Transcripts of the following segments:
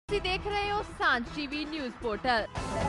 ਤੁਸੀਂ ਦੇਖ ਰਹੇ ਹੋ ਸਾਂਝ ਟੀਵੀ ਨਿਊਜ਼ ਪੋਰਟਲ।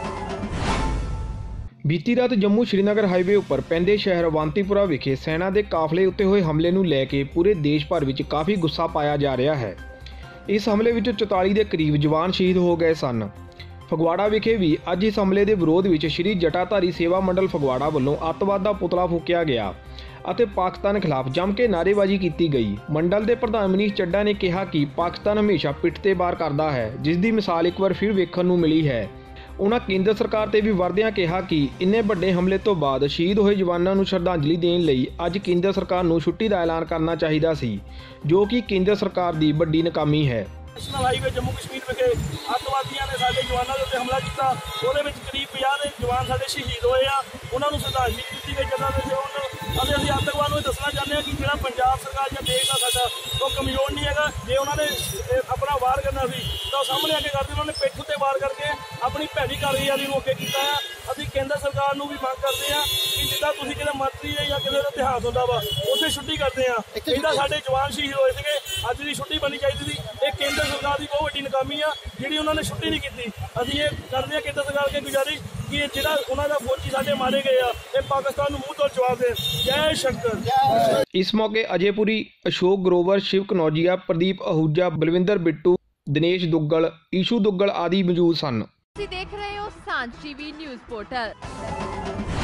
ਬੀਤੀ ਰਾਤ ਜੰਮੂ ਸ਼੍ਰੀਨਗਰ ਹਾਈਵੇ ਉੱਪਰ ਪੈਂਦੇ ਸ਼ਹਿਰ ਅਵੰਤੀਪੁਰਾ ਵਿਖੇ ਸੈਨਾ ਦੇ ਕਾਫਲੇ ਉੱਤੇ ਹੋਏ ਹਮਲੇ ਨੂੰ ਲੈ ਕੇ ਪੂਰੇ ਦੇਸ਼ ਭਰ ਵਿੱਚ ਕਾਫੀ ਗੁੱਸਾ ਪਾਇਆ ਜਾ ਰਿਹਾ ਹੈ। ਇਸ ਹਮਲੇ ਵਿੱਚ 44 ਦੇ ਕਰੀਬ ਜਵਾਨ ਸ਼ਹੀਦ ਹੋ ਗਏ ਸਨ। ਫਗਵਾੜਾ ਵਿਖੇ ਵੀ ਅੱਜ ਇਸ ਹਮਲੇ ਦੇ ਵਿਰੋਧ ਵਿੱਚ ਸ਼੍ਰੀ ਜਟਾਧਾਰੀ ਸੇਵਾ ਮੰਡਲ ਫਗਵਾੜਾ ਵੱਲੋਂ ਅੱਤਵਾਦ ਦਾ ਪੁਤਲਾ ਫੂਕਿਆ ਗਿਆ ਅਤੇ ਪਾਕਿਸਤਾਨ ਖਿਲਾਫ ਜੰਮ ਕੇ ਨਾਅਰੇਬਾਜ਼ੀ ਕੀਤੀ ਗਈ। ਮੰਡਲ ਦੇ ਪ੍ਰਧਾਨ ਮਨੀਸ਼ ਚੱਡਾ ਨੇ ਕਿਹਾ ਕਿ ਪਾਕਿਸਤਾਨ ਹਮੇਸ਼ਾ ਪਿੱਠ ਤੇ ਵਾਰ ਕਰਦਾ ਹੈ, ਜਿਸ ਦੀ ਮਿਸਾਲ ਇੱਕ ਵਾਰ ਫਿਰ ਵੇਖਣ ਨੂੰ ਮਿਲੀ ਹੈ। ਉਨ੍ਹਾਂ ਕੇਂਦਰ ਸਰਕਾਰ ਤੇ ਵੀ ਵਰਦਿਆਂ ਕਿਹਾ ਕਿ ਇੰਨੇ ਵੱਡੇ ਹਮਲੇ ਤੋਂ ਬਾਅਦ ਸ਼ਹੀਦ ਹੋਏ ਜਵਾਨਾਂ ਨੂੰ ਸ਼ਰਧਾਂਜਲੀ ਦੇਣ ਲਈ ਅੱਜ ਕੇਂਦਰ ਸਰਕਾਰ ਨੂੰ ਛੁੱਟੀ ਦਾ ਐਲਾਨ ਕਰਨਾ ਚਾਹੀਦਾ ਸੀ, ਜੋ ਕਿ ਕੇਂਦਰ ਸਰਕਾਰ ਦੀ ਵੱਡੀ ਨਾਕਾਮੀ ਹੈ। ਨੈਸ਼ਨਲ ਹਾਈਵੇ ਜੰਮੂ ਕਸ਼ਮੀਰ ਵਿਖੇ ਅੱਤਵਾਦੀਆਂ ਨੇ ਸਾਡੇ ਜਵਾਨਾਂ ਦੇ ਉੱਤੇ ਹਮਲਾ ਕੀਤਾ। ਉਹਦੇ ਵਿੱਚ ਕਰੀਬ 50 ਦੇ ਜਵਾਨ ਸਾਡੇ ਸ਼ਹੀਦ ਹੋਏ ਆ। ਉਹਨਾਂ ਨੂੰ ਸ਼ਰਧਾਂਜਲੀ ਦਿੱਤੀ ਗਈ ਜਗ੍ਹਾ ਦੇ ਅਤੇ ਅਸੀਂ ਅੱਤਵਾਦ ਨੂੰ ਇਹ ਦੱਸਣਾ ਚਾਹੁੰਦੇ ਹਾਂ ਕਿ ਜਿਹੜਾ ਪੰਜਾਬ ਸਰਕਾਰ ਜਾਂ ਦੇਸ਼ ਦਾ ਸਾਡਾ ਉਹ ਕਮਜ਼ੋਰ ਨਹੀਂ ਹੈਗਾ। ਜੇ ਉਹਨਾਂ ਨੇ ਆਪਣਾ ਵਾਰ ਕਰਨਾ ਸੀ ਤਾਂ ਉਹ ਸਾਹਮਣੇ ਆ ਕੇ ਕਰਦੇ, ਉਹਨਾਂ ਨੇ ਪਿੱਠ ਉੱਤੇ ਵਾਰ ਕਰਕੇ ਆਪਣੀ ਭੈੜੀ ਕਾਰਗੁਜ਼ਾਰੀ ਨੂੰ ਅੱਗੇ ਕੀਤਾ ਹੈ। ਅਸੀਂ ਕੇਂਦਰ ਸਰਕਾਰ ਨੂੰ ਵੀ ਮੰਗ ਕਰਦੇ ਹਾਂ ਕਿ ਜਿੱਦਾਂ ਤੁਸੀਂ ਕਿਤੇ ਮੰਤਰੀ ਜਾਂ ਕਿਸੇ ਦਾ ਇਤਿਹਾਸ ਹੁੰਦਾ ਵਾ ਉੱਥੇ ਛੁੱਟੀ ਕਰਦੇ ਹਾਂ। ਇਹਦਾ ਸਾਡੇ ਜਵਾਨ ਸ਼ਹੀਦ ਹੋਏ ਸੀਗੇ, ਅੱਜ ਦੀ ਛੁੱਟੀ ਬਣਨੀ ਚਾਹੀਦੀ ਸੀ। ਇਹ ਕੇਂਦਰ ਸਰਕਾਰ ਦੀ ਬਹੁਤ ਵੱਡੀ ਨਾਕਾਮੀ ਆ ਜਿਹੜੀ ਉਹਨਾਂ ਨੇ ਛੁੱਟੀ ਨਹੀਂ ਕੀਤੀ। ਅਸੀਂ ਇਹ ਕਰਦੇ ਹਾਂ ਕੇਂਦਰ ਸਰਕਾਰ ਅੱਗੇ ਗੁਜ਼ਾਰਿਸ਼ ਕਿ ਜਿਹੜਾ ਉਹਨਾਂ ਦਾ ਫੌਜੀ ਸਾਡੇ ਮਾਰੇ ਗਏ ਆ, ਇਹ ਪਾਕਿਸਤਾਨ ਨੂੰ ਮੂੰਹ ਤੋੜ ਜਵਾਬ ਦੇ। ਜੈ ਸ਼ੰਕਰ। ਇਸ ਮੌਕੇ ਅਜੇਪੁਰੀ, ਅਸ਼ੋਕ ਗਰੋਵਰ, ਸ਼ਿਵ ਕਨੌਜੀਆ, ਪ੍ਰਦੀਪ ਅਹੂਜਾ, ਬਲਵਿੰਦਰ ਬਿੱਟੂ, ਦਿਨੇਸ਼ ਦੁੱਗਲ, ਈਸ਼ੂ ਦੁੱਗਲ ਆਦਿ ਮੌਜੂਦ ਸਨ। ਤੁਸੀਂ ਦੇਖ ਰਹੇ ਹੋ ਸਾਂਝ ਟੀਵੀ ਨਿਊਜ਼ ਪੋਰਟਲ।